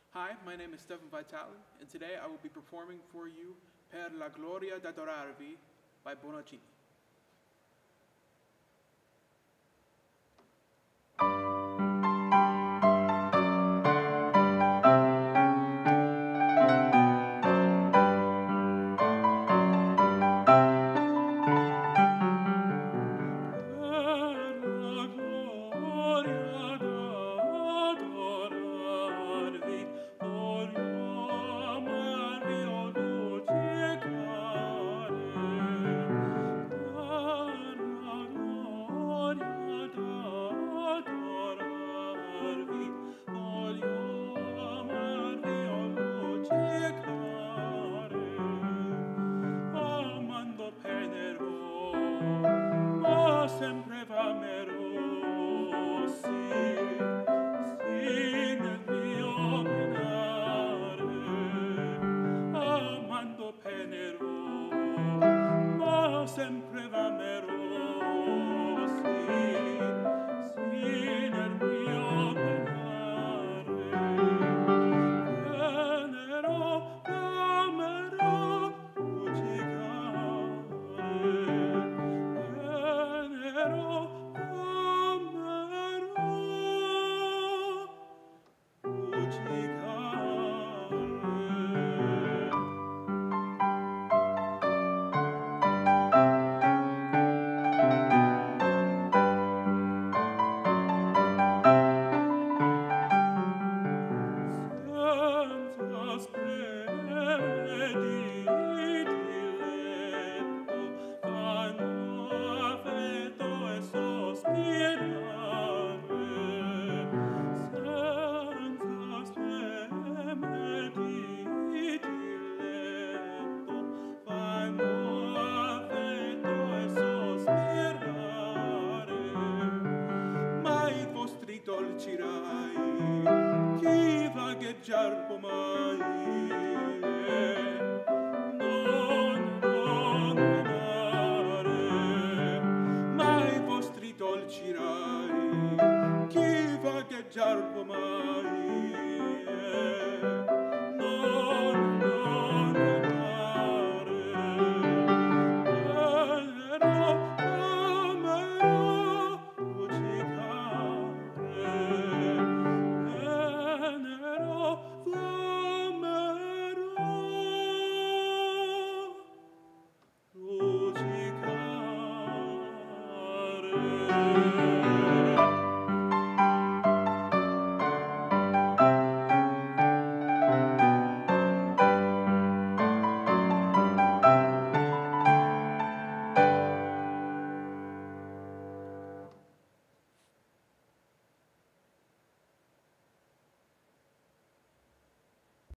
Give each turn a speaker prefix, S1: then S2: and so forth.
S1: Hi, my name is Stefan Vitale, and today I will be performing for you Per La Gloria Da'dorarvi by Bonoccini.
S2: Sempre v'amerò, sì, sì, nel mio penare, amando penerò, ma sempre v'amerò, sì, sì, nel mio penare, venerò, amerò, lucicare. Dolci rai, chi vagheggiar può mai, non amare, ma i vostri dolci rai, chi vagheggiar può mai.